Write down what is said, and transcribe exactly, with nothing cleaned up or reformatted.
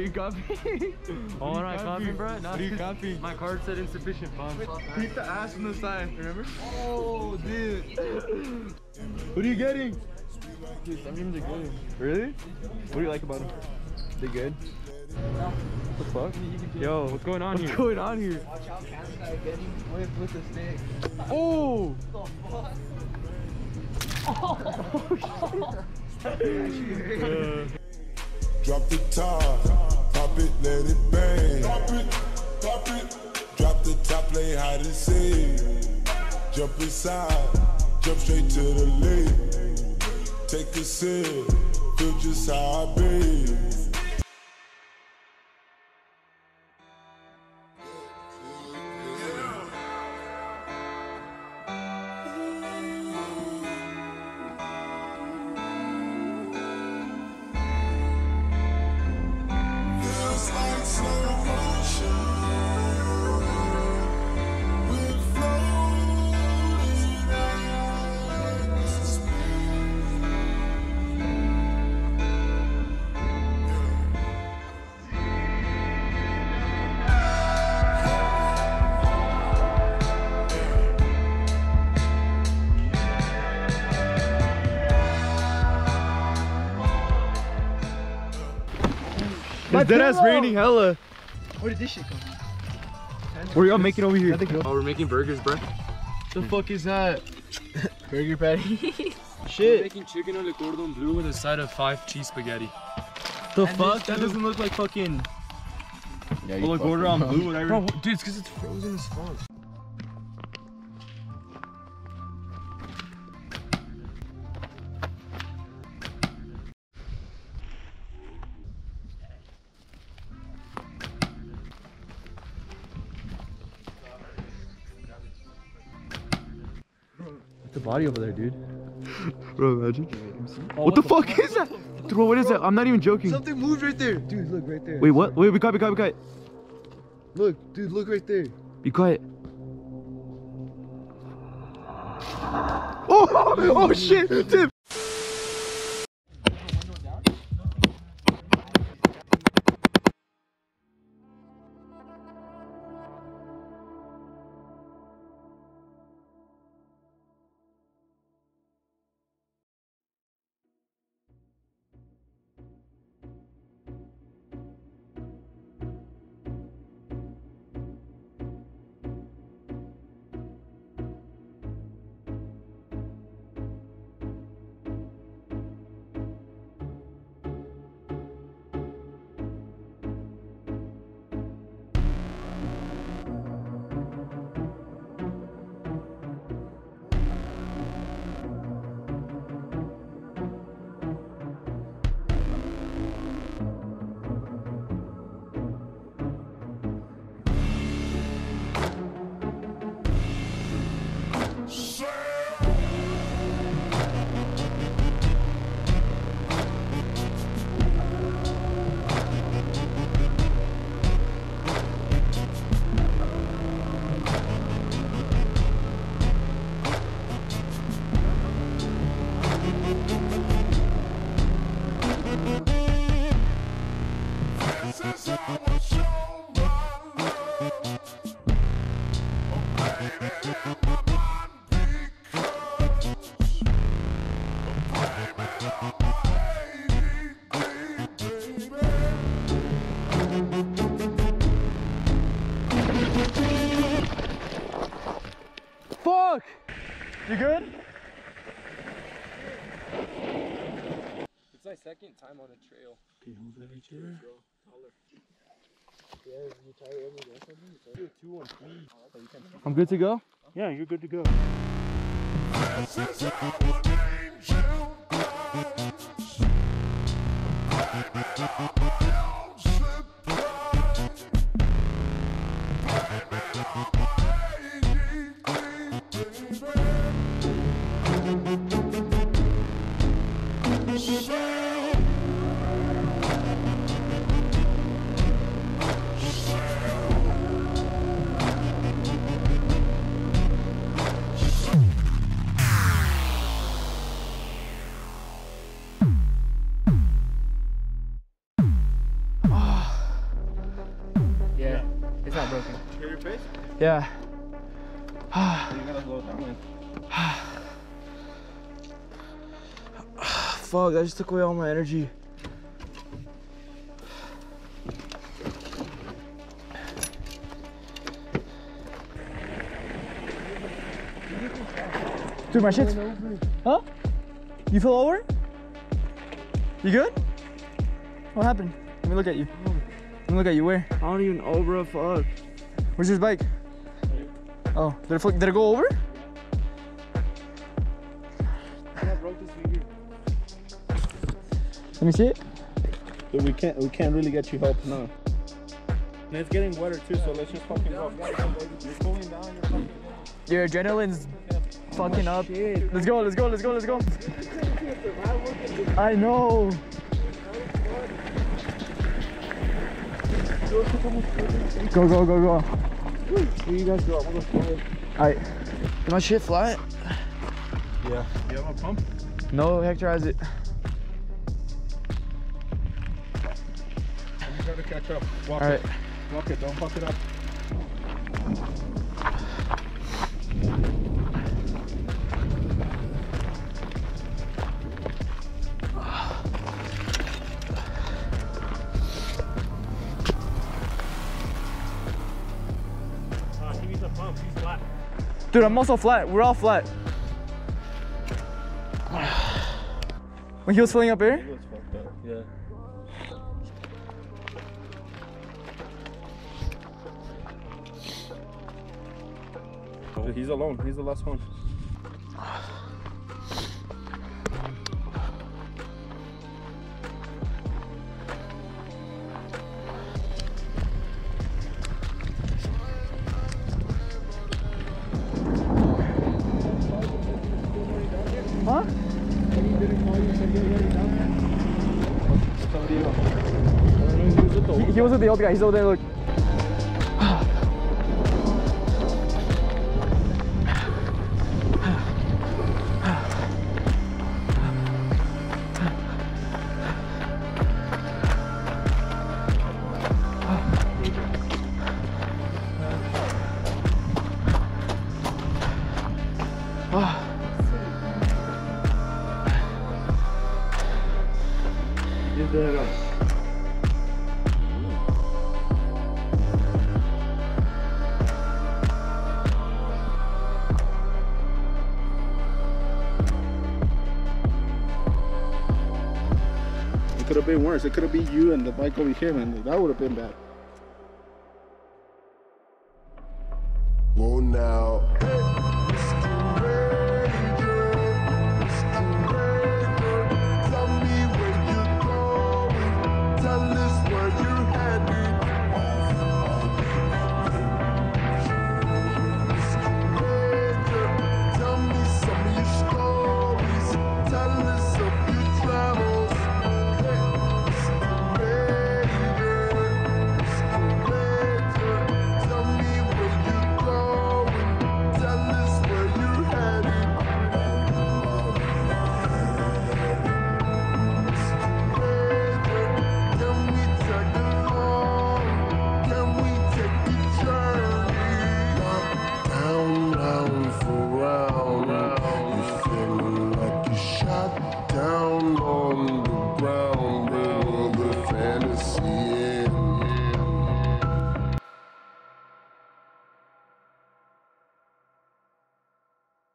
are you copying? Oh, what am I copying, bro? What are you copying? My card said insufficient funds. Keep the ass on the side, remember? Oh, dude. What are you getting? Dude, some games are good. Really? What do you like about them? They good? What the fuck? Yo, what's going on what's here? What's going on here? Watch out, Canada getting whipped with a stick. Oh! Drop the top, pop it, let it bang. Pop it, pop it. Drop the top, play hide and seek. Jump inside, jump straight to the lake. Take a sip, feel just how I be. It's dead ass raining hella. Where did this shit come from? What are y'all making over here? Oh, we're making burgers, bro. The fuck is that? Burger patty. Shit. We're making chicken on the cordon bleu with a side of five cheese spaghetti. The and fuck? That doesn't look like fucking. Yeah, you like cordon bleu, whatever. Bro, dude, it's because it's frozen as fuck. The body over there, dude. Bro, imagine. Oh, what, what the, the fuck, fuck is that? Dude, bro, what is that? I'm not even joking. Something moved right there. Dude, look right there. Wait, what? Wait, be quiet, be quiet, be quiet. Look, dude, look right there. Be quiet. Oh, oh shit, Tim. Fuck! You good? It's my second time on a trail. Can you hold that right there? Yeah, you try it every day or something? Do a two on three. I'm good to go? Yeah, you're good to go. Yeah. You gotta slow down, man. Fuck, that just took away all my energy. Dude, my shit's... Huh? You fell over? You good? What happened? Let me look at you. Let me look at you. Where? I don't even know, bro. Fuck. Where's your bike? Oh, did it, fl did it go over? I broke this finger. Let me see it. But we can't, we can't really get you help now. And it's getting wetter too, so let's just fucking go. You're cooling down, you're fucking... Your adrenaline's fucking up. Let's go, let's go, let's go, let's go. I know. Go, go, go, go. Where you guys go? I'm gonna go. Alright. Is my shit flat? Yeah. You have a pump? No, Hector has it. You gotta catch up. Walk Alright. it. Walk it, don't fuck it up. Dude, I'm also flat. We're all flat. When he was filling up air? He was fucked up, yeah. Dude, he's alone. He's the last one. Huh? He, he was with the old guy. He's over there. Look. It could have been worse. It could have been you and the bike over here, man. That would have been bad. Whoa now. Tell me where you're going. Tell us where you're headed. Tell me some of your stories. Tell us